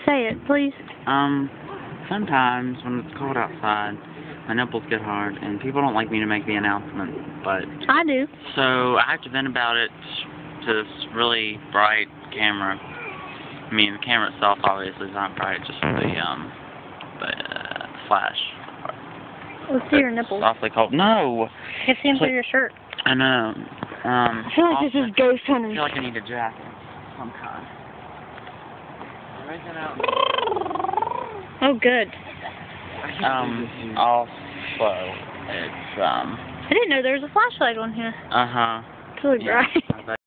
Say it, please. Sometimes when it's cold outside, my nipples get hard, and people don't like me to make the announcement, but... I do. So I have to vent about it to this really bright camera. I mean, the camera itself obviously is not bright, just the flash. Let's see your nipples. It's awfully cold. No! I can see them through your shirt. I know. I feel like this is ghost I hunting. feel like I need a jacket of some kind. Oh, good. Also, it's, I didn't know there was a flashlight on here. uh-huh. It's really bright. Yeah,